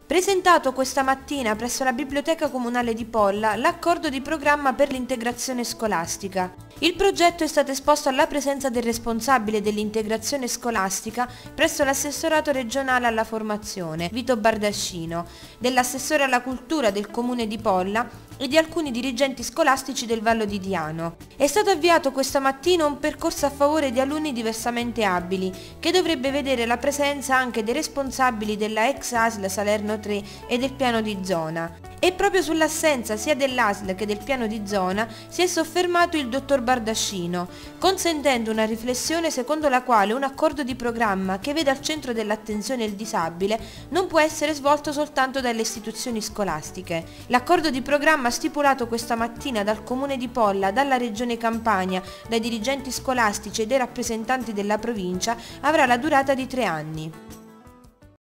Presentato questa mattina presso la Biblioteca Comunale di Polla l'accordo di programma per l'integrazione scolastica. Il progetto è stato esposto alla presenza del responsabile dell'integrazione scolastica presso l'assessorato regionale alla formazione, Vito Bardascino, dell'assessore alla cultura del Comune di Polla e di alcuni dirigenti scolastici del Vallo di Diano. È stato avviato questa mattina un percorso a favore di alunni diversamente abili, che dovrebbe vedere la presenza anche dei responsabili della ex ASL Salerno 3 e del piano di zona. E proprio sull'assenza sia dell'ASL che del piano di zona si è soffermato il dottor Bardascino, consentendo una riflessione secondo la quale un accordo di programma che vede al centro dell'attenzione il disabile non può essere svolto soltanto dalle istituzioni scolastiche. L'accordo di programma stipulato questa mattina dal Comune di Polla, dalla Regione Campania, dai dirigenti scolastici e dai rappresentanti della provincia avrà la durata di 3 anni.